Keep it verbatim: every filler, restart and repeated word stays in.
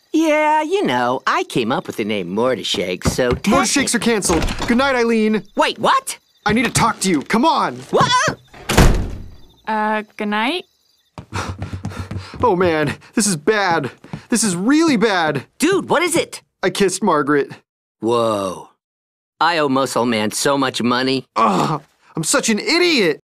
Yeah, you know, I came up with the name Mordishake, so technic- Mordishakes are canceled. Good night, Eileen. Wait, what? I need to talk to you. Come on. What? Uh, good night? Oh, man. This is bad. This is really bad. Dude, what is it? I kissed Margaret. Whoa. I owe Muscle Man so much money. Ugh, I'm such an idiot.